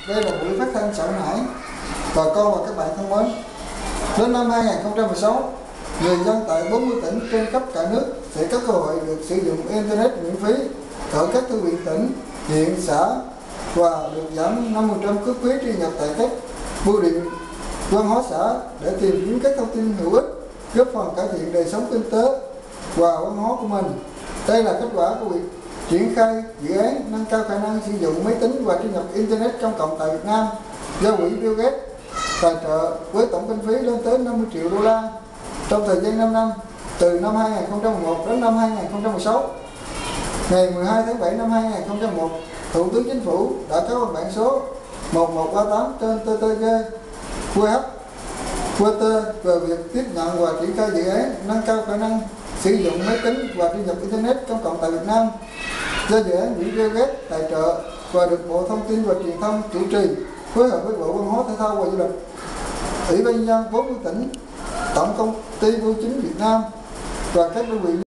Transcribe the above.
đây là buổi phát thanh Sợ Hãi. Bà con và các bạn thân mến, đến năm 2016, người dân tại 40 tỉnh trên khắp cả nước sẽ có cơ hội được sử dụng Internet miễn phí ở các thư viện tỉnh, huyện, xã và được giảm 50% cước phí truy nhập tại các bưu điện văn hóa xã để tìm kiếm các thông tin hữu ích, góp phần cải thiện đời sống kinh tế và văn hóa của mình. Đây là kết quả của việc triển khai dự án nâng cao khả năng sử dụng máy tính và truy nhập Internet công cộng tại Việt Nam do quỹ Bill Gates tài trợ với tổng kinh phí lên tới 50 triệu đô la trong thời gian 5 năm, từ năm 2011 đến năm 2016. Ngày 12 tháng 7 năm 2001, Thủ tướng Chính phủ đã có văn bản số 1138 trên TTG-QH-QT về việc tiếp nhận và triển khai dự án nâng cao khả năng sử dụng máy tính và truy nhập Internet công cộng tại Việt Nam do dự án quỹ Bill Gates tài trợ và được Bộ Thông tin và Truyền thông chủ trì phối hợp với Bộ Văn hóa Thể thao và Du lịch, Ủy ban nhân dân 40 tỉnh, Tổng công ty Bưu chính Việt Nam và các đơn vị